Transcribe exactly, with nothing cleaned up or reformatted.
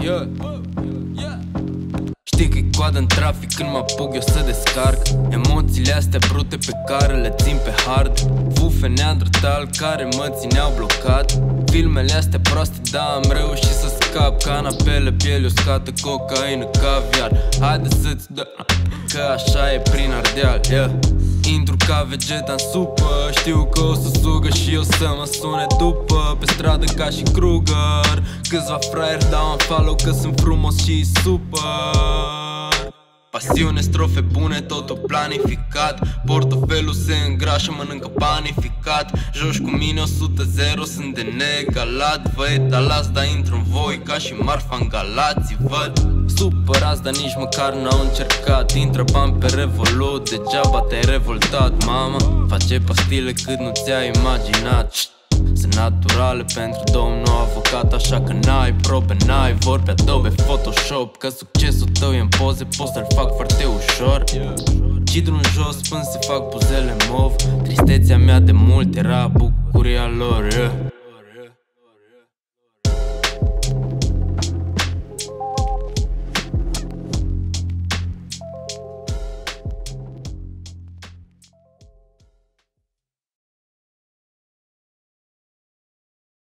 yeah. Știi că-i coadă în trafic când mă apuc eu să descarc emoțiile astea brute pe care le țin pe hard. Fufe neandertal care mă țineau blocat. Filmele astea proaste, da, am reușit să scap. Canapele, piele uscată, cocaină, caviar. Haide să-ți dă, că așa e prin Ardeal, yeah. Intru ca vegeta în supă, știu că o să sugă și o să mă sune după. Pe stradă ca și Kruger, câțiva fraieri dau un follow că sunt frumos și super. Pasiune, strofe bune, totul planificat. Portofelul se îngrașă, mănâncă panificat. Joci cu mine o sută zero, sunt de neegalat. Vă etalați, dar intru în voi ca și marfa în Galați. Văd supărați, dar nici măcar n-au încercat. Intră bani pe Revolut, degeaba te-ai revoltat. Mama face pastile cât nu ți-ai imaginat. Sunt naturale pentru domnul avocat, așa că n-ai probe, n-ai vorbe Adobe Photoshop. Că succesul tău e în poze, pot să-l fac foarte ușor. Cidru în jos până se fac buzele mov. Tristețea mea de mult era bucuria lor, yeah.